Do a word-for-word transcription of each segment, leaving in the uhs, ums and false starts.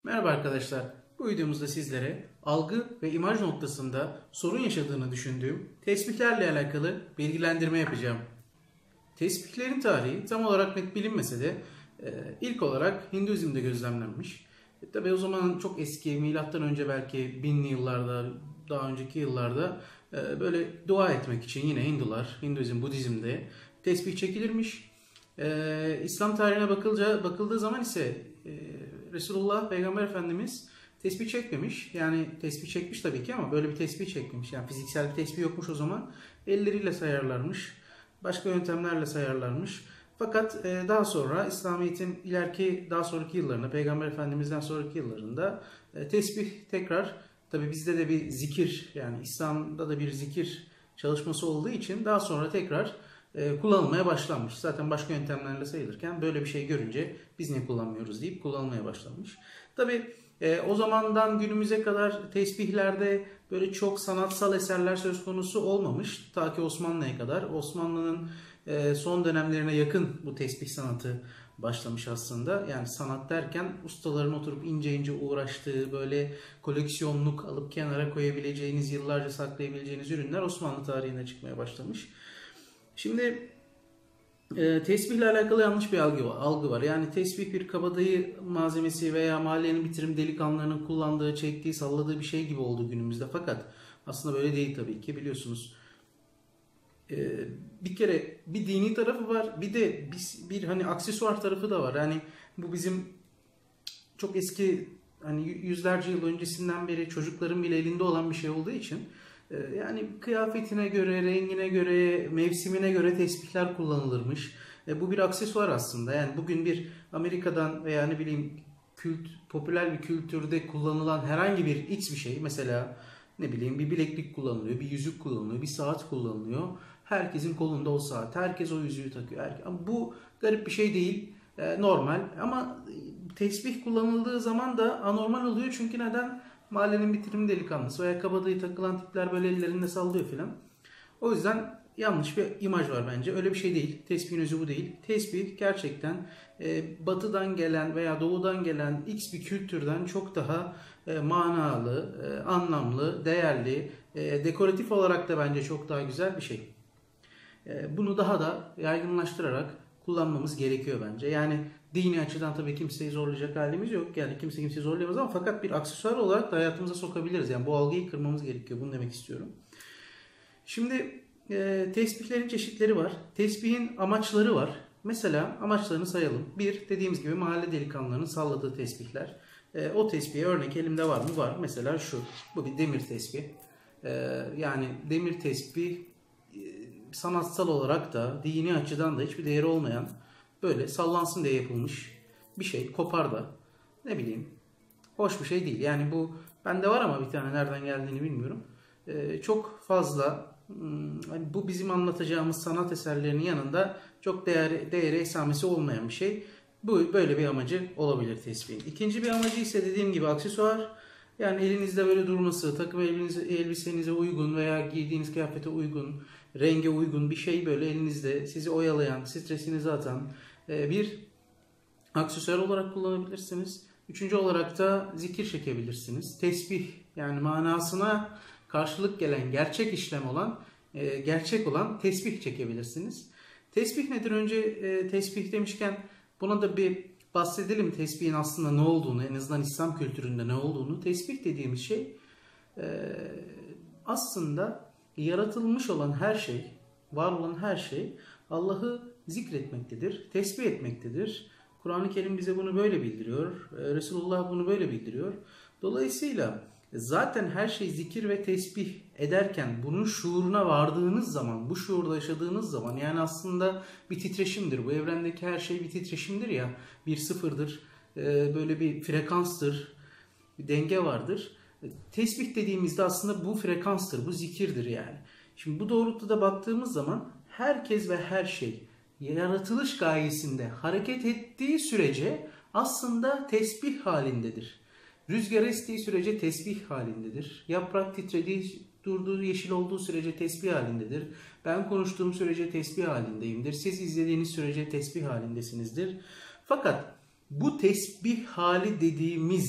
Merhaba arkadaşlar. Bu videomuzda sizlere algı ve imaj noktasında sorun yaşadığını düşündüğüm tesbihlerle alakalı bilgilendirme yapacağım. Tesbihlerin tarihi tam olarak net bilinmese de e, ilk olarak Hinduizm'de gözlemlenmiş. E, tabi o zaman çok eski, milattan önce belki binli yıllarda, daha önceki yıllarda e, böyle dua etmek için yine Hindular, Hinduizm, Budizm'de tesbih çekilirmiş. E, İslam tarihine bakılca, bakıldığı zaman ise e, Resulullah Peygamber Efendimiz tesbih çekmemiş. Yani tesbih çekmiş tabii ki ama böyle bir tesbih çekmemiş. Yani fiziksel bir tesbih yokmuş o zaman. Elleriyle sayarlarmış. Başka yöntemlerle sayarlarmış. Fakat e, daha sonra İslamiyet'in ileriki daha sonraki yıllarında, Peygamber Efendimiz'den sonraki yıllarında e, tesbih tekrar, tabii bizde de bir zikir, yani İslam'da da bir zikir çalışması olduğu için daha sonra tekrar e, kullanılmaya başlanmış. Zaten başka yöntemlerle sayılırken böyle bir şey görünce biz niye kullanmıyoruz deyip kullanılmaya başlanmış. Tabii e, o zamandan günümüze kadar tesbihlerde böyle çok sanatsal eserler söz konusu olmamış. Ta ki Osmanlı'ya kadar. Osmanlı'nın e, son dönemlerine yakın bu tesbih sanatı başlamış aslında. Yani sanat derken ustaların oturup ince ince uğraştığı, böyle koleksiyonluk alıp kenara koyabileceğiniz, yıllarca saklayabileceğiniz ürünler Osmanlı tarihine çıkmaya başlamış. Şimdi e, tesbihle alakalı yanlış bir algı var, algı var. Yani tesbih bir kabadayı malzemesi veya mahallenin bitirim delikanlılarının kullandığı, çektiği, salladığı bir şey gibi oldu günümüzde. Fakat aslında böyle değil tabii ki, biliyorsunuz. E, bir kere bir dini tarafı var, bir de bir, bir hani aksesuar tarafı da var. Yani bu bizim çok eski, hani yüzlerce yıl öncesinden beri çocukların bile elinde olan bir şey olduğu için yani kıyafetine göre, rengine göre, mevsimine göre tesbihler kullanılırmış. E, bu bir aksesuar aslında. Yani bugün bir Amerika'dan veya ne bileyim kült, popüler bir kültürde kullanılan herhangi bir X bir şey, mesela ne bileyim bir bileklik kullanılıyor, bir yüzük kullanılıyor, bir saat kullanılıyor. Herkesin kolunda o saat, herkes o yüzüğü takıyor. Ama bu garip bir şey değil, e, normal. Ama tesbih kullanıldığı zaman da anormal oluyor, çünkü neden? Mahallenin bitirim delikanlısı veya kabadayı takılan tipler böyle ellerinde sallıyor filan. O yüzden yanlış bir imaj var bence. Öyle bir şey değil. Tesbihin özü bu değil. Tesbih gerçekten e, batıdan gelen veya doğudan gelen X bir kültürden çok daha e, manalı, e, anlamlı, değerli, e, dekoratif olarak da bence çok daha güzel bir şey. E, bunu daha da yaygınlaştırarak kullanmamız gerekiyor bence. Yani dini açıdan tabii kimseyi zorlayacak halimiz yok. Yani kimse kimseyi zorlayamaz ama fakat bir aksesuar olarak da hayatımıza sokabiliriz. Yani bu algıyı kırmamız gerekiyor. Bunu demek istiyorum. Şimdi e, tesbihlerin çeşitleri var. Tesbihin amaçları var. Mesela amaçlarını sayalım. Bir, dediğimiz gibi mahalle delikanlılarının salladığı tesbihler. E, o tesbihe örnek elimde var mı? Var. Mesela şu. Bu bir demir tesbih. E, yani demir tesbih sanatsal olarak da dini açıdan da hiçbir değeri olmayan, böyle sallansın diye yapılmış bir şey. Kopar da, ne bileyim, hoş bir şey değil. Yani bu bende var ama bir tane nereden geldiğini bilmiyorum. Ee, çok fazla hani bu bizim anlatacağımız sanat eserlerinin yanında çok değeri, değeri esamesi olmayan bir şey. Bu böyle bir amacı olabilir tesbihin. İkinci bir amacı ise dediğim gibi aksesuar. Yani elinizde böyle durması, takım elbinize, elbisenize uygun veya giydiğiniz kıyafete uygun, renge uygun bir şey, böyle elinizde sizi oyalayan, stresinizi atan bir aksesuar olarak kullanabilirsiniz. Üçüncü olarak da zikir çekebilirsiniz. Tesbih, yani manasına karşılık gelen gerçek işlem olan, gerçek olan tesbih çekebilirsiniz. Tesbih nedir? Önce tesbih demişken buna da bir bahsedelim, tesbihin aslında ne olduğunu, en azından İslam kültüründe ne olduğunu. Tesbih dediğimiz şey aslında yaratılmış olan her şey, var olan her şey Allah'ı zikretmektedir, tesbih etmektedir. Kur'an-ı Kerim bize bunu böyle bildiriyor, Resulullah bunu böyle bildiriyor. Dolayısıyla zaten her şey zikir ve tesbih ederken bunun şuuruna vardığınız zaman, bu şuurda yaşadığınız zaman, yani aslında bir titreşimdir. Bu evrendeki her şey bir titreşimdir ya, bir sıfırdır, böyle bir frekanstır, bir denge vardır. Tesbih dediğimizde aslında bu frekanstır, bu zikirdir yani. Şimdi bu doğrultuda baktığımız zaman herkes ve her şey yaratılış gayesinde hareket ettiği sürece aslında tesbih halindedir. Rüzgar estiği sürece tesbih halindedir. Yaprak titrediği, durduğu, yeşil olduğu sürece tesbih halindedir. Ben konuştuğum sürece tesbih halindeyimdir. Siz izlediğiniz sürece tesbih halindesinizdir. Fakat bu tesbih hali dediğimiz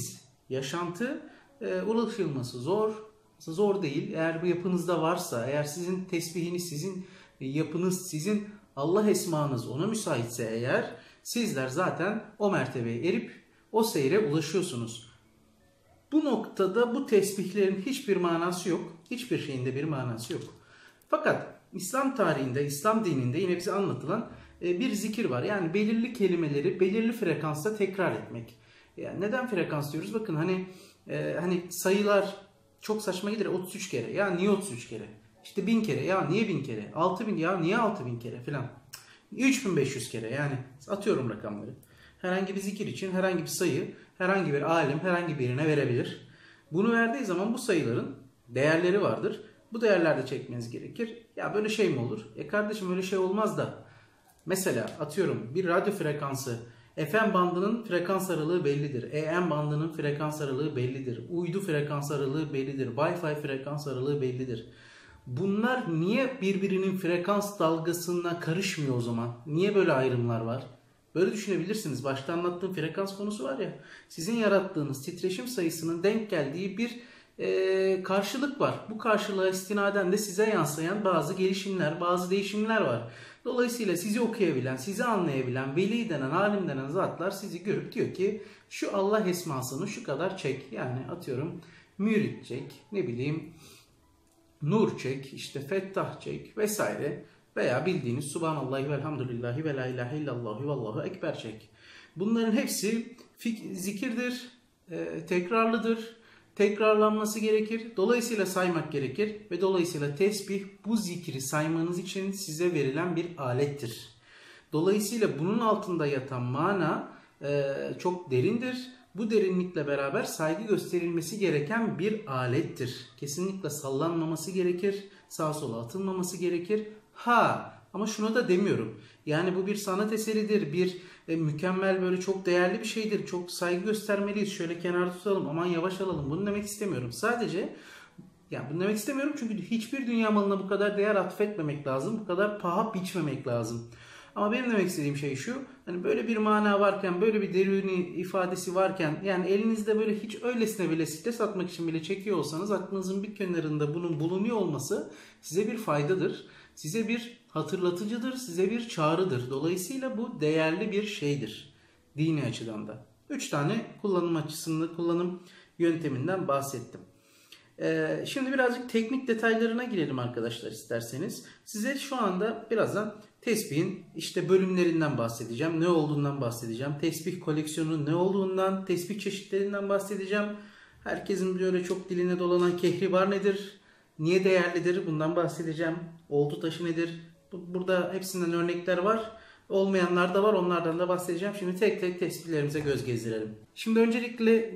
Yaşantı e, ulaşılması zor. Zor değil. Eğer bu yapınızda varsa, eğer sizin tesbihiniz, sizin yapınız, sizin Allah esmanız ona müsaitse eğer, sizler zaten o mertebeye erip o seyre ulaşıyorsunuz. Bu noktada bu tesbihlerin hiçbir manası yok. Hiçbir şeyin de bir manası yok. Fakat İslam tarihinde, İslam dininde yine bize anlatılan bir zikir var. Yani belirli kelimeleri belirli frekansta tekrar etmek. Yani neden frekans diyoruz? Bakın hani e, hani sayılar çok saçma gelir. otuz üç kere. Ya niye otuz üç kere? İşte bin kere. Ya niye bin kere? altı bin ya niye altı bin kere falan. üç bin beş yüz kere. Yani atıyorum rakamları. Herhangi bir zikir için herhangi bir sayı, herhangi bir alim herhangi birine verebilir. Bunu verdiği zaman bu sayıların değerleri vardır. Bu değerlerde çekmeniz gerekir. Ya böyle şey mi olur? E kardeşim öyle şey olmaz da. Mesela atıyorum bir radyo frekansı F M bandının frekans aralığı bellidir. E M bandının frekans aralığı bellidir. Uydu frekans aralığı bellidir. Wi-Fi frekans aralığı bellidir. Bunlar niye birbirinin frekans dalgasına karışmıyor o zaman? Niye böyle ayrımlar var? Böyle düşünebilirsiniz. Başta anlattığım frekans konusu var ya. Sizin yarattığınız titreşim sayısının denk geldiği bir e, karşılık var. Bu karşılığa istinaden de size yansıyan bazı gelişimler, bazı değişimler var. Dolayısıyla sizi okuyabilen, sizi anlayabilen, veli denen, alim denen zatlar sizi görüp diyor ki şu Allah esmasını şu kadar çek. Yani atıyorum mürit çek, ne bileyim nur çek, işte fettah çek vesaire. Veya bildiğiniz Subhanallahi velhamdülillahi ve la ilahe illallahu ve allahu ekber çek. Bunların hepsi zikirdir, e, tekrarlıdır, tekrarlanması gerekir. Dolayısıyla saymak gerekir ve dolayısıyla tesbih bu zikri saymanız için size verilen bir alettir. Dolayısıyla bunun altında yatan mana e, çok derindir. Bu derinlikle beraber saygı gösterilmesi gereken bir alettir. Kesinlikle sallanmaması gerekir, sağa sola atılmaması gerekir. Ha ama şunu da demiyorum. Yani bu bir sanat eseridir, bir e, mükemmel böyle çok değerli bir şeydir. Çok saygı göstermeliyiz. Şöyle kenarda tutalım, aman yavaş alalım. Bunu demek istemiyorum. Sadece yani bunu demek istemiyorum çünkü hiçbir dünya malına bu kadar değer atfetmemek lazım. Bu kadar paha biçmemek lazım. Ama benim demek istediğim şey şu. Hani böyle bir mana varken, böyle bir derini ifadesi varken, yani elinizde böyle hiç öylesine bile stres atmak için bile çekiyor olsanız aklınızın bir kenarında bunun bulunuyor olması size bir faydadır. Size bir hatırlatıcıdır, size bir çağrıdır. Dolayısıyla bu değerli bir şeydir. Dini açıdan da. Üç tane kullanım açısında, kullanım yönteminden bahsettim. Ee, şimdi birazcık teknik detaylarına girelim arkadaşlar isterseniz. Size şu anda birazdan tesbihin işte bölümlerinden bahsedeceğim. Ne olduğundan bahsedeceğim. Tesbih koleksiyonunun ne olduğundan, tesbih çeşitlerinden bahsedeceğim. Herkesin böyle çok diline dolanan kehribar nedir? Niye değerlidir? Bundan bahsedeceğim. Oltu taşı nedir? Burada hepsinden örnekler var. Olmayanlar da var. Onlardan da bahsedeceğim. Şimdi tek tek tesbihlerimize göz gezdirelim. Şimdi öncelikle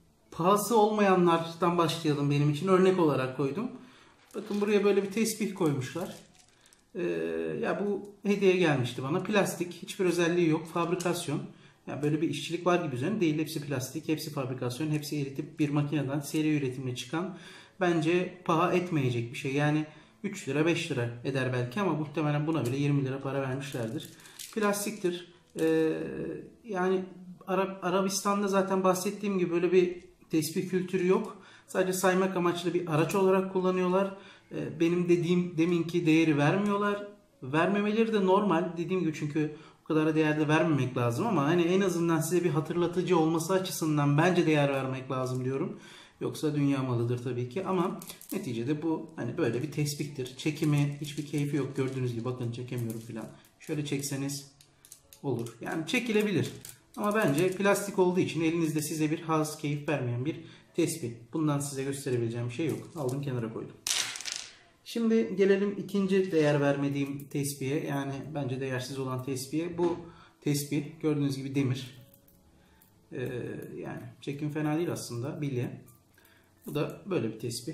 pahası olmayanlardan başlayalım benim için. Örnek olarak koydum. Bakın buraya böyle bir tesbih koymuşlar. Ee, ya bu hediye gelmişti bana. Plastik. Hiçbir özelliği yok. Fabrikasyon. Yani böyle bir işçilik var gibi üzerine değil. Hepsi plastik. Hepsi fabrikasyon. Hepsi eritip bir makineden seri üretimle çıkan bence paha etmeyecek bir şey. Yani üç lira beş lira eder belki ama muhtemelen buna bile yirmi lira para vermişlerdir. Plastiktir. Ee, yani Arap, Arabistan'da zaten bahsettiğim gibi böyle bir tesbih kültürü yok. Sadece saymak amaçlı bir araç olarak kullanıyorlar. Ee, benim dediğim deminki değeri vermiyorlar. Vermemeleri de normal. Dediğim gibi çünkü o kadar da değer de vermemek lazım ama hani en azından size bir hatırlatıcı olması açısından bence değer vermek lazım diyorum. Yoksa dünya malıdır tabii ki ama neticede bu hani böyle bir tesbihtir. Çekimi hiçbir keyfi yok gördüğünüz gibi. Bakın çekemiyorum filan. Şöyle çekseniz olur. Yani çekilebilir. Ama bence plastik olduğu için elinizde size bir haz, keyif vermeyen bir tesbih. Bundan size gösterebileceğim bir şey yok. Aldım kenara koydum. Şimdi gelelim ikinci değer vermediğim tesbihe. Yani bence değersiz olan tesbihe. Bu tesbih gördüğünüz gibi demir. Ee, yani çekim fena değil aslında. Bilye. Bu da böyle bir tesbih.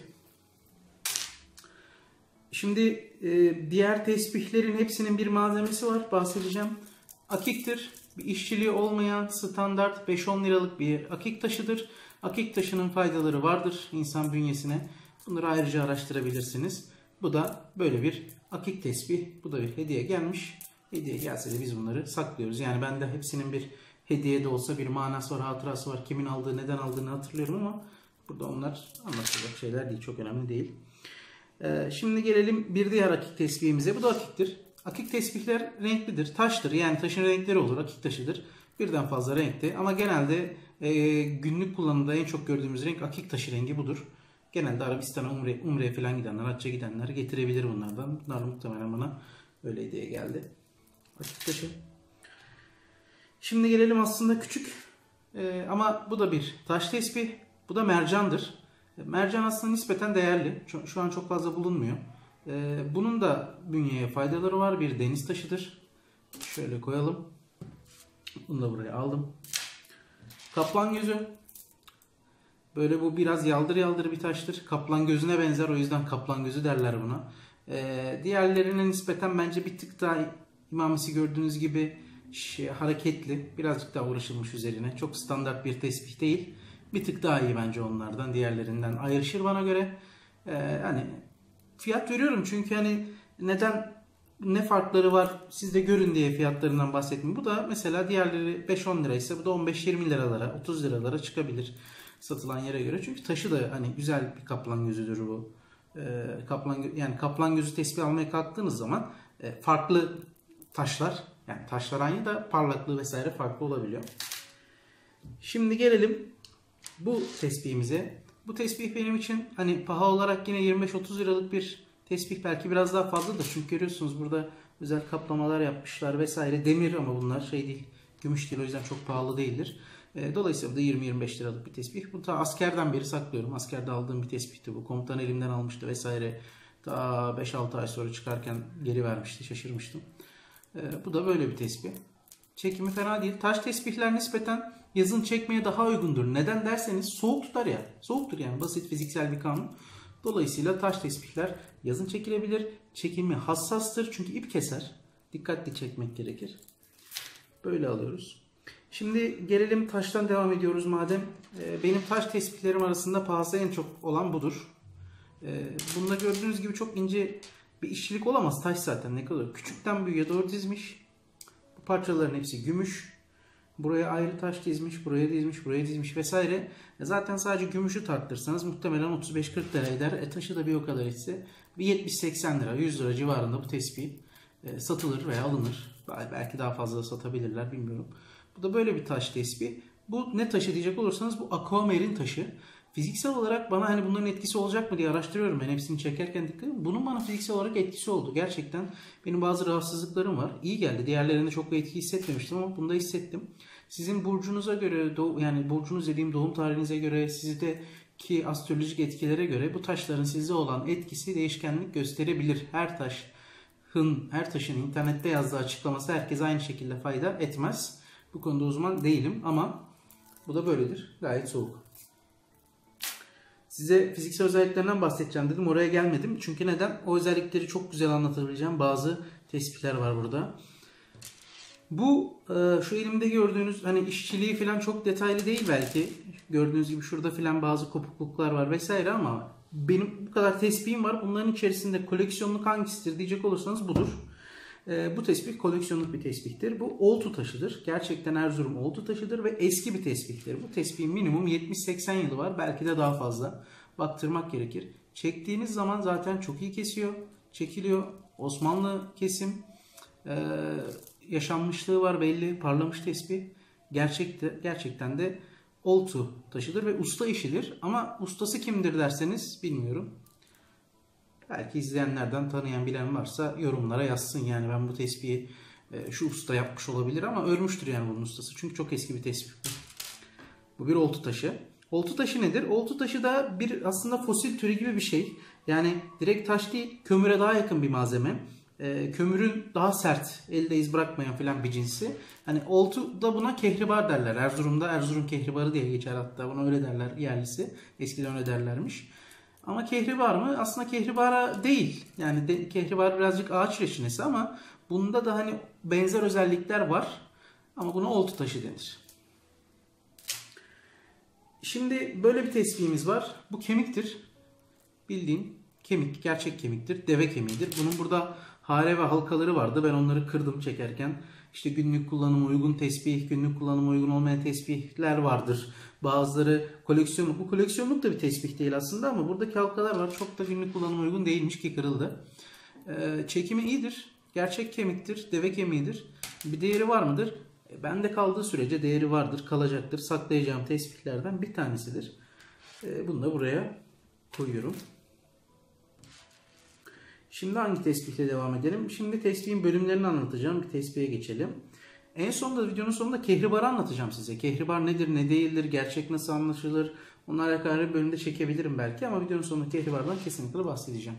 Şimdi e, diğer tesbihlerin hepsinin bir malzemesi var. Bahsedeceğim. Akiktir. Bir işçiliği olmayan standart beş on liralık bir akik taşıdır. Akik taşının faydaları vardır insan bünyesine. Bunları ayrıca araştırabilirsiniz. Bu da böyle bir akik tesbih. Bu da bir hediye gelmiş. Hediye gelse de biz bunları saklıyoruz. Yani bende hepsinin bir hediye de olsa bir manası var, hatırası var. Kimin aldığı, neden aldığını hatırlıyorum ama burada onlar anlatılacak şeyler değil. Çok önemli değil. Ee, şimdi gelelim bir diğer akik tesbihimize. Bu da akiktir. Akik tesbihler renklidir. Taştır. Yani taşın renkleri olur. Akik taşıdır. Birden fazla renkte. Ama genelde e, günlük kullanımda en çok gördüğümüz renk akik taşı rengi budur. Genelde Arabistan'a, Umre, Umre'ye falan gidenler, hacca gidenler getirebilir bunlardan. Bunlar muhtemelen bana öyle diye geldi. Akik taşı. Şimdi gelelim aslında küçük e, ama bu da bir taş tesbih. Bu da mercandır. Mercan aslında nispeten değerli. Şu, şu an çok fazla bulunmuyor. E, bunun da bünyeye faydaları var. Bir deniz taşıdır. Şöyle koyalım. Bunu da buraya aldım. Kaplan gözü. Böyle bu biraz yaldır yaldır bir taştır. Kaplan gözüne benzer. O yüzden kaplan gözü derler buna. E, diğerlerine nispeten bence bir tık daha imamisi gördüğünüz gibi şey, hareketli. Birazcık daha uğraşılmış üzerine. Çok standart bir tesbih değil. Bir tık daha iyi bence onlardan. Diğerlerinden ayrışır bana göre. Ee, hani fiyat veriyorum çünkü hani neden, ne farkları var siz de görün diye fiyatlarından bahsetmiyorum. Bu da mesela diğerleri beş on liraysa bu da on beş yirmi liralara, otuz liralara çıkabilir satılan yere göre. Çünkü taşı da hani güzel bir kaplan gözüdür bu. Ee, kaplan yani kaplan gözü tesbih almaya kalktığınız zaman e, farklı taşlar, yani taşlar aynı da parlaklığı vesaire farklı olabiliyor. Şimdi gelelim bu tesbihimize. Bu tesbih benim için hani paha olarak yine yirmi beş otuz liralık bir tesbih, belki biraz daha fazladır. Çünkü görüyorsunuz burada özel kaplamalar yapmışlar vesaire. Demir ama bunlar şey değil, gümüş değil, o yüzden çok pahalı değildir. Dolayısıyla da yirmi yirmi beş liralık bir tesbih. Bu ta askerden beri saklıyorum. Askerde aldığım bir tespihti bu. Komutan elimden almıştı vesaire. Daha beş altı ay sonra çıkarken geri vermişti. Şaşırmıştım. Bu da böyle bir tesbih. Çekimi fena değil. Taş tesbihler nispeten yazın çekmeye daha uygundur. Neden derseniz soğuk tutar ya. Soğuktur yani, basit fiziksel bir kanun. Dolayısıyla taş tesbihler yazın çekilebilir. Çekimi hassastır çünkü ip keser. Dikkatli çekmek gerekir. Böyle alıyoruz. Şimdi gelelim taştan devam ediyoruz madem. Benim taş tesbihlerim arasında pahası en çok olan budur. Bunda gördüğünüz gibi çok ince bir işçilik olamaz. Taş zaten ne kadar küçükten büyüğe doğru dizmiş. Bu parçaların hepsi gümüş. Buraya ayrı taş dizmiş, buraya dizmiş, buraya dizmiş vesaire. Zaten sadece gümüşü tarttırsanız muhtemelen otuz beş kırk lira eder. E taşı da bir o kadar etse bir yetmiş seksen lira, yüz lira civarında bu tespih e, satılır veya alınır. Belki daha fazla satabilirler, bilmiyorum. Bu da böyle bir taş tespih. Bu ne taşı diyecek olursanız bu aquamarine taşı. Fiziksel olarak bana hani bunların etkisi olacak mı diye araştırıyorum ben hepsini çekerken, dikkat edin. Bunun bana fiziksel olarak etkisi oldu. Gerçekten benim bazı rahatsızlıklarım var. İyi geldi. Diğerlerinde çok bir etki hissetmemiştim ama bunda hissettim. Sizin burcunuza göre, yani burcunuz dediğim doğum tarihinize göre, sizdeki astrolojik etkilere göre bu taşların size olan etkisi değişkenlik gösterebilir. Her taşın, her taşın internette yazdığı açıklaması herkese aynı şekilde fayda etmez. Bu konuda uzman değilim ama bu da böyledir. Gayet soğuk. Size fiziksel özelliklerinden bahsedeceğim dedim. Oraya gelmedim. Çünkü neden? O özellikleri çok güzel anlatabileceğim bazı tespihler var burada. Bu şu elimde gördüğünüz hani işçiliği falan çok detaylı değil belki. Gördüğünüz gibi şurada falan bazı kopukluklar var vesaire ama benim bu kadar tespihim var. Bunların içerisinde koleksiyonluk hangisidir diyecek olursanız budur. Bu tespih koleksiyonluk bir tespihtir. Bu oltu taşıdır. Gerçekten Erzurum oltu taşıdır ve eski bir tespihtir. Bu tespihin minimum yetmiş seksen yılı var. Belki de daha fazla. Baktırmak gerekir. Çektiğiniz zaman zaten çok iyi kesiyor. Çekiliyor. Osmanlı kesim. Ee, yaşanmışlığı var belli. Parlamış tespih. Gerçekte, gerçekten de oltu taşıdır ve usta işidir. Ama ustası kimdir derseniz bilmiyorum. Belki izleyenlerden tanıyan bilen varsa yorumlara yazsın. Yani ben bu tespihi e, şu usta yapmış olabilir ama örmüştür yani bunun ustası. Çünkü çok eski bir tespih. Bu bir oltu taşı. Oltu taşı nedir? Oltu taşı da bir aslında fosil türü gibi bir şey. Yani direkt taş değil, kömüre daha yakın bir malzeme. E, kömürün daha sert, elde iz bırakmayan filan bir cinsi. Hani oltu da buna kehribar derler. Erzurum'da Erzurum kehribarı diye geçer hatta. Buna öyle derler yerlisi. Eskiden öyle derlermiş. Ama kehribar mı? Aslında kehribara değil. Yani de, kehribar birazcık ağaç reçinesi ama bunda da hani benzer özellikler var. Ama buna oltu taşı denir. Şimdi böyle bir tespihimiz var. Bu kemiktir. Bildiğin kemik, gerçek kemiktir. Deve kemiğidir. Bunun burada hare ve halkaları vardı. Ben onları kırdım çekerken. işte günlük kullanıma uygun tesbih, günlük kullanıma uygun olmayan tesbihler vardır. Bazıları koleksiyonluk. Bu koleksiyonluk da bir tesbih değil aslında ama buradaki halkalar var. Çok da günlük kullanıma uygun değilmiş ki kırıldı. Ee, çekimi iyidir. Gerçek kemiktir. Deve kemiğidir. Bir değeri var mıdır? E, bende kaldığı sürece değeri vardır. Kalacaktır. Saklayacağım tesbihlerden bir tanesidir. E, bunu da buraya koyuyorum. Şimdi hangi tespihle devam edelim? Şimdi tesbihin bölümlerini anlatacağım. Bir tesbihe geçelim. En sonunda, videonun sonunda kehribarı anlatacağım size. Kehribar nedir, ne değildir, gerçek nasıl anlaşılır? Onlarla alakalı bir bölümde çekebilirim belki ama videonun sonunda kehribardan kesinlikle bahsedeceğim.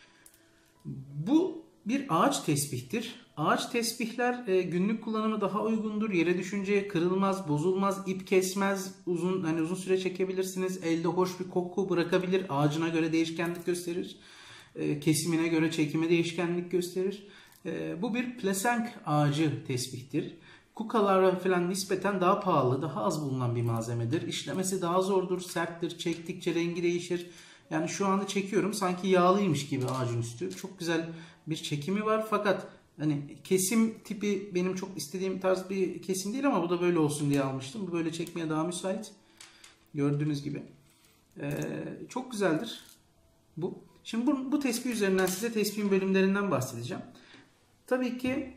Bu bir ağaç tesbihtir. Ağaç tesbihler e, günlük kullanımı daha uygundur. Yere düşünce kırılmaz, bozulmaz, ip kesmez, uzun hani uzun süre çekebilirsiniz. Elde hoş bir koku bırakabilir. Ağacına göre değişkenlik gösterir. E, kesimine göre çekime değişkenlik gösterir. E, bu bir plesenk ağacı tesbihtir. Kukalara falan nispeten daha pahalı, daha az bulunan bir malzemedir. İşlemesi daha zordur, serttir, çektikçe rengi değişir. Yani şu anda çekiyorum sanki yağlıymış gibi ağacın üstü. Çok güzel bir çekimi var fakat hani kesim tipi benim çok istediğim tarz bir kesim değil ama bu da böyle olsun diye almıştım. Bu böyle çekmeye daha müsait. Gördüğünüz gibi. Ee, çok güzeldir bu. Şimdi bu, bu tespih üzerinden size tespihin bölümlerinden bahsedeceğim. Tabii ki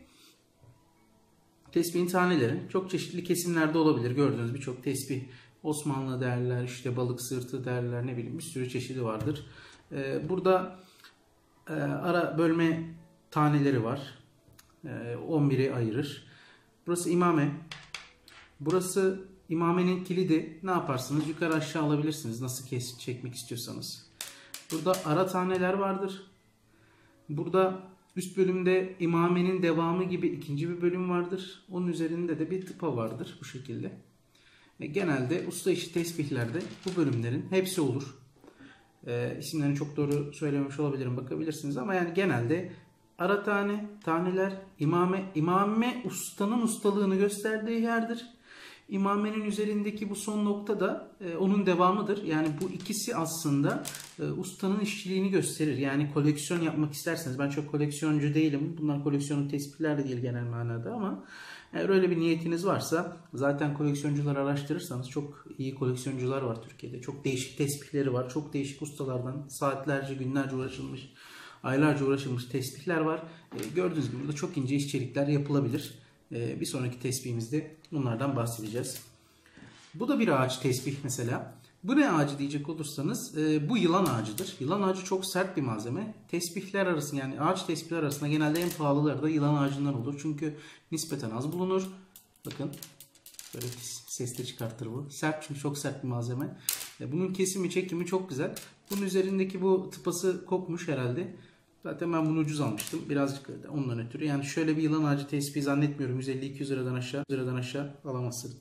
tespihin taneleri çok çeşitli kesimlerde olabilir. Gördüğünüz birçok tesbih Osmanlı derler, işte balık sırtı derler, ne bileyim bir sürü çeşidi vardır. Ee, burada e, ara bölme taneleri var. E, on biri ayırır. Burası imame. Burası imamenin kilidi. Ne yaparsınız? Yukarı aşağı alabilirsiniz. Nasıl kes, çekmek istiyorsanız. Burada ara taneler vardır. Burada üst bölümde imamenin devamı gibi ikinci bir bölüm vardır. Onun üzerinde de bir tıpa vardır bu şekilde. Genelde usta işi tesbihlerde bu bölümlerin hepsi olur. E, isimlerini çok doğru söylememiş olabilirim, bakabilirsiniz ama yani genelde ara tane, taneler, imame, imame ustanın ustalığını gösterdiği yerdir. İmamenin üzerindeki bu son nokta da e, onun devamıdır. Yani bu ikisi aslında e, ustanın işçiliğini gösterir. Yani koleksiyon yapmak isterseniz, ben çok koleksiyoncu değilim. Bunlar koleksiyonun tespihler de değil genel manada ama eğer öyle bir niyetiniz varsa zaten koleksiyoncuları araştırırsanız çok iyi koleksiyoncular var Türkiye'de. Çok değişik tespihleri var. Çok değişik ustalardan saatlerce, günlerce uğraşılmış, aylarca uğraşılmış tespihler var. E, gördüğünüz gibi burada çok ince işçilikler yapılabilir. E, bir sonraki tespihimizde bunlardan bahsedeceğiz. Bu da bir ağaç tesbih mesela. Bu ne ağacı diyecek olursanız e, bu yılan ağacıdır. Yılan ağacı çok sert bir malzeme. Tesbihler arasında yani ağaç tesbihler arasında genelde en pahalıları da yılan ağacından olur. Çünkü nispeten az bulunur. Bakın böyle ses de çıkartır bu. Sert çünkü çok sert bir malzeme. E, bunun kesimi çekimi çok güzel. Bunun üzerindeki bu tıpası kopmuş herhalde. Zaten ben bunu ucuz almıştım. Birazcık ondan ötürü. Yani şöyle bir yılan ağacı tespihi zannetmiyorum. yüz elli iki yüz liradan aşağı, yüz liradan aşağı alamazsın.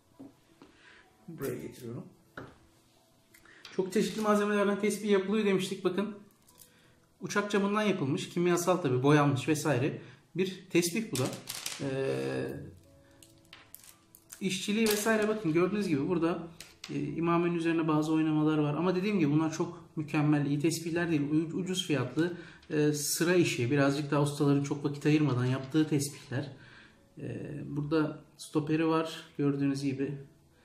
Buraya getiriyorum. Çok çeşitli malzemelerden tespih yapılıyor demiştik. Bakın. Uçak camından yapılmış. Kimyasal tabi boyanmış vesaire. Bir tespih bu da. Ee, işçiliği vesaire bakın gördüğünüz gibi burada e, imamenin üzerine bazı oynamalar var. Ama dediğim gibi bunlar çok mükemmel, iyi tespihler değil. Ucuz fiyatlı e, sıra işi. Birazcık daha ustaların çok vakit ayırmadan yaptığı tespihler. E, burada stoperi var. Gördüğünüz gibi.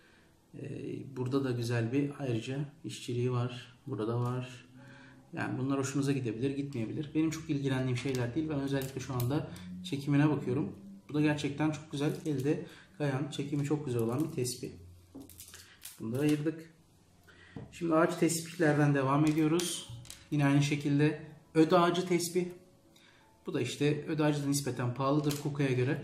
Burada da güzel bir ayrıca işçiliği var. Burada var. Yani bunlar hoşunuza gidebilir, gitmeyebilir. Benim çok ilgilendiğim şeyler değil. Ben özellikle şu anda çekimine bakıyorum. Bu da gerçekten çok güzel. Elde kayan, çekimi çok güzel olan bir tespih. Bunu da ayırdık. Şimdi ağaç tespihlerden devam ediyoruz. Yine aynı şekilde öd ağacı tespih. Bu da işte öd ağacı da nispeten pahalıdır kukaya göre.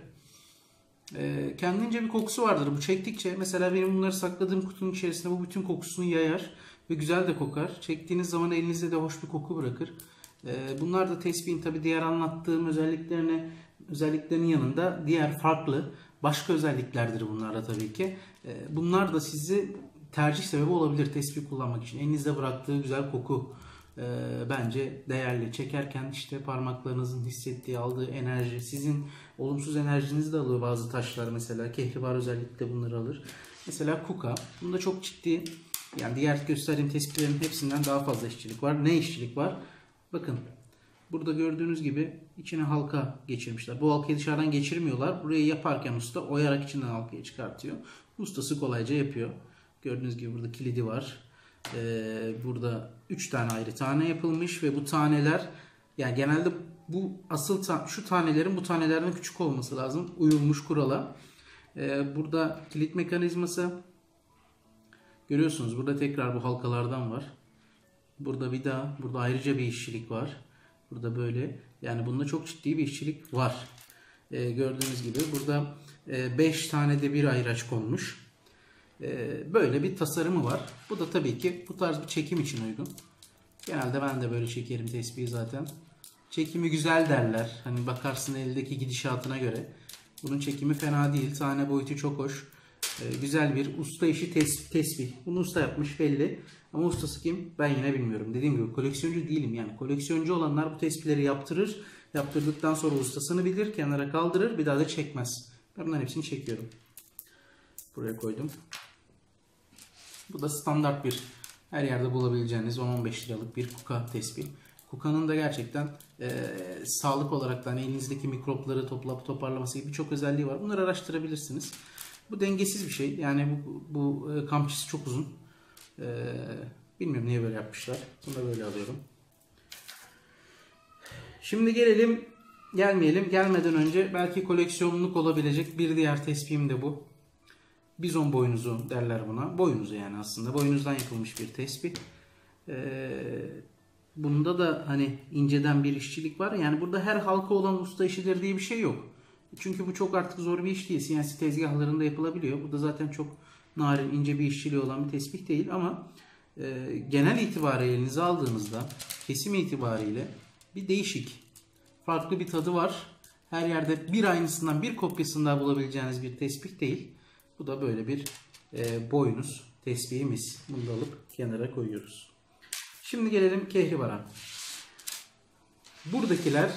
E, kendince bir kokusu vardır. Bu çektikçe mesela benim bunları sakladığım kutunun içerisinde bu bütün kokusunu yayar ve güzel de kokar. Çektiğiniz zaman elinizde de hoş bir koku bırakır. E, bunlar da tespihin tabi diğer anlattığım özelliklerine özelliklerinin yanında diğer farklı başka özelliklerdir bunlar da tabii ki. E, bunlar da sizi tercih sebebi olabilir tespih kullanmak için. Elinizde bıraktığı güzel koku e, bence değerli. Çekerken işte parmaklarınızın hissettiği, aldığı enerji, sizin olumsuz enerjinizi de alıyor bazı taşlar mesela. Kehribar özellikle bunları alır. Mesela kuka. Bunda çok ciddi, yani diğer gösterdiğim tespihlerin hepsinden daha fazla işçilik var. Ne işçilik var? Bakın Burada gördüğünüz gibi içine halka geçirmişler. Bu halkayı dışarıdan geçirmiyorlar. Burayı yaparken usta oyarak içinden halkayı çıkartıyor. Ustası kolayca yapıyor. Gördüğünüz gibi burada kilidi var. Ee, burada üç tane ayrı tane yapılmış ve bu taneler, yani genelde bu asıl ta şu tanelerin bu tanelerden küçük olması lazım. Uyulmuş kurala. Ee, burada kilit mekanizması. Görüyorsunuz burada tekrar bu halkalardan var. Burada bir daha, burada ayrıca bir işçilik var. Burada böyle, yani bunda çok ciddi bir işçilik var. Ee, gördüğünüz gibi burada beş tane de bir ayraç konmuş. Ee, böyle bir tasarımı var. Bu da tabii ki bu tarz bir çekim için uygun. Genelde ben de böyle çekerim tespihi zaten. Çekimi güzel derler. Hani bakarsın eldeki gidişatına göre. Bunun çekimi fena değil. Tane boyutu çok hoş. Ee, güzel bir usta işi tes tesbih. Bunu usta yapmış belli. Ama ustası kim? Ben yine bilmiyorum. Dediğim gibi koleksiyoncu değilim. Yani koleksiyoncu olanlar bu tespihleri yaptırır. Yaptırdıktan sonra ustasını bilir. Kenara kaldırır. Bir daha da çekmez. Ben bunların hepsini çekiyorum. Buraya koydum. Bu da standart bir, her yerde bulabileceğiniz on on beş liralık bir kuka tespih. Kuka'nın da gerçekten e, sağlık olarak da hani elinizdeki mikropları toplayıp toparlaması gibi birçok özelliği var. Bunları araştırabilirsiniz. Bu dengesiz bir şey. Yani bu, bu e, kamçısı çok uzun. E, bilmiyorum niye böyle yapmışlar. Bunu da böyle alıyorum. Şimdi gelelim, gelmeyelim. Gelmeden önce belki koleksiyonluk olabilecek bir diğer tespihim de bu. Bizon boynuzu derler buna. Boynuzu yani aslında. Boynuzdan yapılmış bir tespih. Ee, bunda da hani inceden bir işçilik var. Yani burada her halka olan usta işidir diye bir şey yok. Çünkü bu çok artık zor bir iş değil. C N C tezgahlarında yapılabiliyor. Bu da zaten çok narin, ince bir işçiliği olan bir tespih değil. Ama e, genel itibariyle elinize aldığınızda kesim itibariyle bir değişik, farklı bir tadı var. Her yerde bir aynısından, bir kopyasından bulabileceğiniz bir tespih değil. Bu da böyle bir e, boynuz tespihimiz. Bunu da alıp kenara koyuyoruz. Şimdi gelelim kehribara. Buradakiler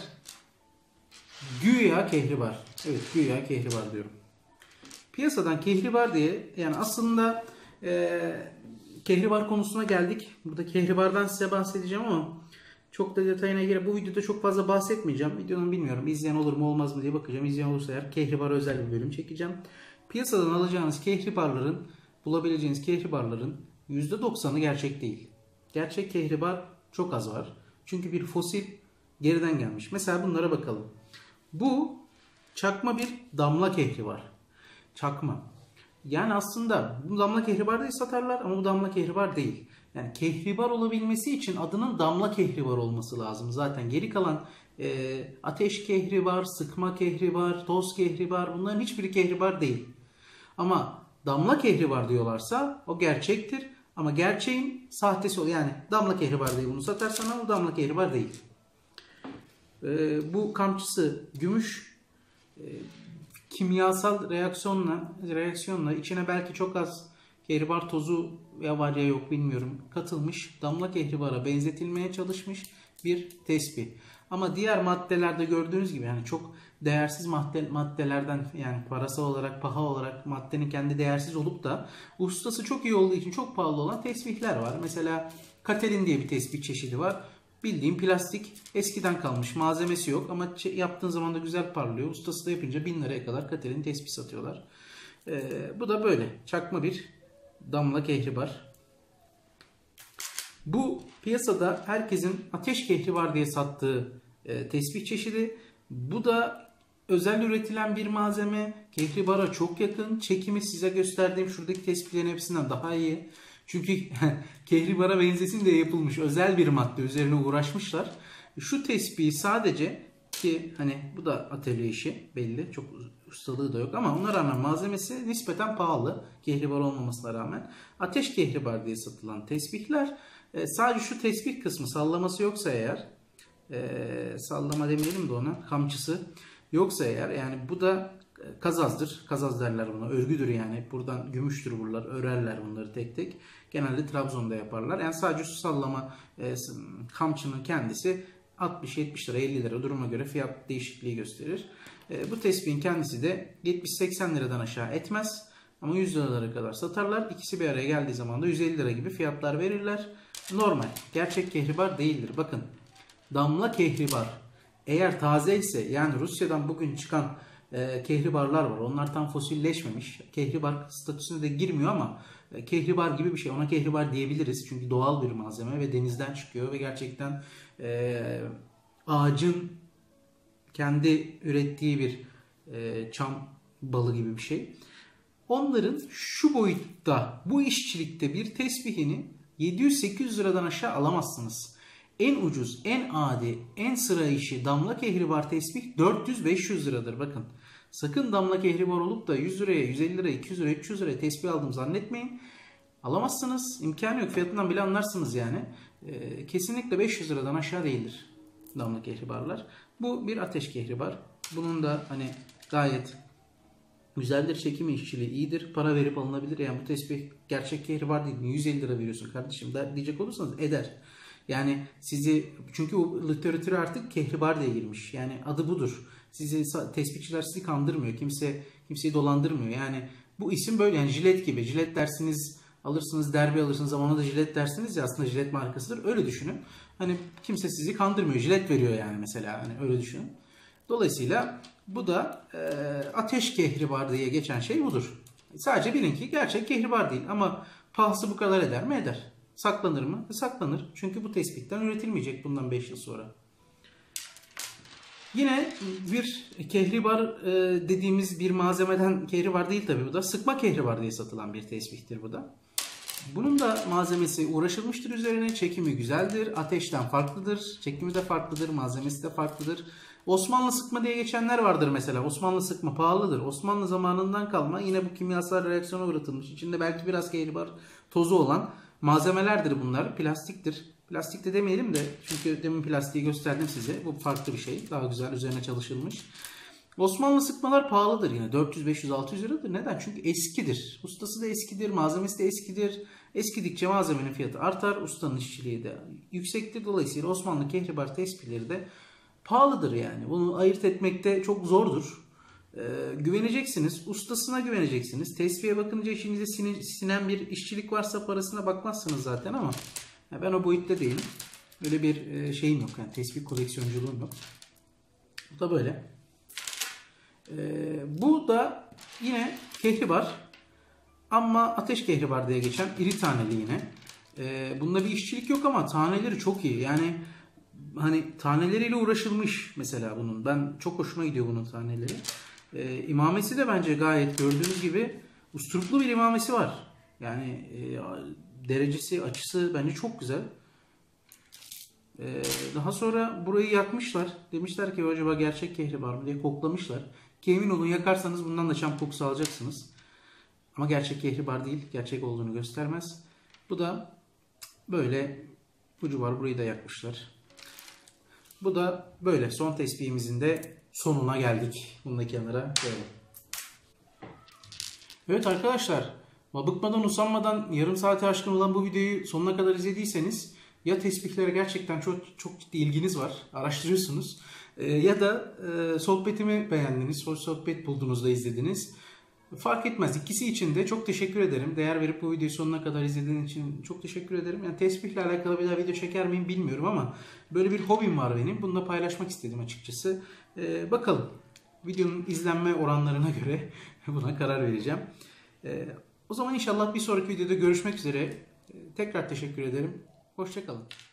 güya kehribar. Evet, güya kehribar diyorum. Piyasadan kehribar diye, yani aslında e, kehribar konusuna geldik. Burada kehribardan size bahsedeceğim ama çok da detayına girip bu videoda çok fazla bahsetmeyeceğim. Videonun bilmiyorum izleyen olur mu olmaz mı diye bakacağım. İzleyen olursa eğer kehribar özel bir bölüm çekeceğim. Piyasadan alacağınız kehribarların, bulabileceğiniz kehribarların yüzde doksanı gerçek değil. Gerçek kehribar çok az var. Çünkü bir fosil geriden gelmiş. Mesela bunlara bakalım. Bu çakma bir damla kehribar. Çakma. Yani aslında bu damla kehribar diye satarlar ama bu damla kehribar değil. Yani kehribar olabilmesi için adının damla kehribar olması lazım. Zaten geri kalan e, ateş kehribar, sıkma kehribar, toz kehribar, bunların hiçbiri kehribar değil. Ama damla kehribar diyorlarsa o gerçektir. Ama gerçeğin sahtesi o. Yani damla kehribar diye bunu satarsan ama damla kehribar değil. Ee, bu kamçısı gümüş. Ee, kimyasal reaksiyonla reaksiyonla içine belki çok az kehribar tozu ya var ya yok bilmiyorum katılmış. Damla kehribara benzetilmeye çalışmış bir tespih. Ama diğer maddelerde gördüğünüz gibi yani çok değersiz madde, maddelerden, yani parasal olarak, paha olarak maddenin kendi değersiz olup da ustası çok iyi olduğu için çok pahalı olan tesbihler var. Mesela Katelin diye bir tesbih çeşidi var. Bildiğim plastik, eskiden kalmış, malzemesi yok ama yaptığın zaman da güzel parlıyor. Ustası da yapınca bin liraya kadar Katelin tesbih satıyorlar. Ee, bu da böyle çakma bir damla kehribar. Bu piyasada herkesin ateş kehribar diye sattığı e, tesbih çeşidi. Bu da özel üretilen bir malzeme. Kehribara çok yakın. Çekimi size gösterdiğim şuradaki tespihlerin hepsinden daha iyi. Çünkü kehribara benzesin diye yapılmış özel bir madde üzerine uğraşmışlar. Şu tespihi sadece, ki hani bu da atölye işi belli, çok ustalığı da yok ama ona rağmen malzemesi nispeten pahalı. Kehribar olmamasına rağmen. Ateş kehribar diye satılan tesbihler. E, sadece şu tesbih kısmı sallaması yoksa eğer, e, sallama demeyelim de ona, kamçısı yoksa eğer, yani bu da kazazdır. Kazaz derler buna. Örgüdür yani. Buradan gümüştür buralar. Örerler bunları tek tek. Genelde Trabzon'da yaparlar. Yani sadece su sallama e, kamçının kendisi altmış yetmiş lira, elli lira duruma göre fiyat değişikliği gösterir. E, bu tespihin kendisi de yetmiş seksen liradan aşağı etmez. Ama yüz liralara kadar satarlar. İkisi bir araya geldiği zaman da yüz elli lira gibi fiyatlar verirler. Normal. Gerçek kehribar değildir. Bakın. damla kehribar. Eğer taze ise, yani Rusya'dan bugün çıkan e, kehribarlar var. Onlar tam fosilleşmemiş. Kehribar statüsüne de girmiyor ama e, kehribar gibi bir şey. Ona kehribar diyebiliriz. Çünkü doğal bir malzeme ve denizden çıkıyor ve gerçekten e, ağacın kendi ürettiği bir e, çam balı gibi bir şey. Onların şu boyutta, bu işçilikte bir tesbihini yedi yüz sekiz yüz liradan aşağı alamazsınız. En ucuz, en adi, en sıra işi damla kehribar tesbih dört yüz beş yüz liradır. Bakın, sakın damla kehribar olup da yüz liraya, yüz elli liraya, iki yüz liraya, üç yüz liraya tesbih aldım zannetmeyin. Alamazsınız. İmkanı yok. Fiyatından bile anlarsınız yani. Ee, kesinlikle beş yüz liradan aşağı değildir damla kehribarlar. Bu bir ateş kehribar. Bunun da hani gayet güzeldir. Çekimi işçiliği iyidir. Para verip alınabilir. Yani bu tesbih gerçek kehribar değil. yüz elli lira veriyorsun kardeşim der diyecek olursanız eder. Yani sizi, çünkü o literatüre artık kehribar diye girmiş. Yani adı budur. Sizi, tespihçiler sizi kandırmıyor. Kimse kimseyi dolandırmıyor. Yani bu isim böyle, yani jilet gibi. Jilet dersiniz, alırsınız, derbi alırsınız ama ona da jilet dersiniz ya, aslında jilet markasıdır. Öyle düşünün. Hani kimse sizi kandırmıyor. Jilet veriyor yani mesela. Hani öyle düşünün. Dolayısıyla bu da e, ateş kehribar diye geçen şey budur. Sadece bilin ki gerçek kehribar değil ama pahalısı bu kadar eder mi? Eder. Saklanır mı? E, saklanır. Çünkü bu tespitten üretilmeyecek bundan beş yıl sonra. Yine bir kehribar e, dediğimiz bir malzemeden, kehribar değil tabii bu da, sıkma kehribar diye satılan bir tesbihtir bu da. Bunun da malzemesi uğraşılmıştır üzerine. Çekimi güzeldir. Ateşten farklıdır. Çekimi de farklıdır. Malzemesi de farklıdır. Osmanlı sıkma diye geçenler vardır mesela. Osmanlı sıkma pahalıdır. Osmanlı zamanından kalma yine bu kimyasal reaksiyona uğratılmış. İçinde belki biraz kehribar tozu olan malzemelerdir bunlar. Plastiktir. Plastik de demeyelim de, çünkü demin plastiği gösterdim size. Bu farklı bir şey. Daha güzel üzerine çalışılmış. Osmanlı sıkmalar pahalıdır yine. dört yüz, beş yüz, altı yüz liradır. Neden? Çünkü eskidir. Ustası da eskidir. Malzemesi de eskidir. Eskidikçe malzemenin fiyatı artar. Ustanın işçiliği de yüksektir. Dolayısıyla Osmanlı kehribar tesbihleri de pahalıdır yani. Bunu ayırt etmekte çok zordur. Ee, güveneceksiniz. Ustasına güveneceksiniz. Tesbihe bakınca işinize sinen bir işçilik varsa parasına bakmazsınız zaten ama ben o boyutta değilim. Böyle bir şeyim yok. Yani tesbih koleksiyonculuğum yok. Bu da böyle. Ee, bu da yine kehribar ama ateş kehribar diye geçen iri taneli yine. Ee, bunda bir işçilik yok ama taneleri çok iyi. Yani hani taneleriyle uğraşılmış mesela bunun. Ben çok hoşuma gidiyor bunun taneleri. Ee, imamesi de bence gayet gördüğünüz gibi usturuplu bir imamesi var. Yani e, derecesi, açısı bence çok güzel. Ee, daha sonra burayı yakmışlar. Demişler ki acaba gerçek kehribar mı diye koklamışlar. Ki emin olun yakarsanız bundan da çam kokusu alacaksınız. Ama gerçek kehribar değil. Gerçek olduğunu göstermez. Bu da böyle ucu var. Burayı da yakmışlar. Bu da böyle. Son tespihimizin de sonuna geldik. Bunu da kenara koyalım. Evet arkadaşlar. Bıkmadan usanmadan yarım saate aşkın olan bu videoyu sonuna kadar izlediyseniz ya tespihlere gerçekten çok çok ciddi ilginiz var. Araştırıyorsunuz. Ya da e, sohbetimi beğendiniz, hoş sohbet bulduğunuzda izlediniz. Fark etmez. İkisi için de çok teşekkür ederim. Değer verip bu videoyu sonuna kadar izlediğin için çok teşekkür ederim. Yani tespihle alakalı bir daha video çeker miyim bilmiyorum ama böyle bir hobim var benim. Bunu da paylaşmak istedim açıkçası. Ee, bakalım. Videonun izlenme oranlarına göre buna karar vereceğim. Ee, o zaman inşallah bir sonraki videoda görüşmek üzere. Ee, tekrar teşekkür ederim. Hoşça kalın.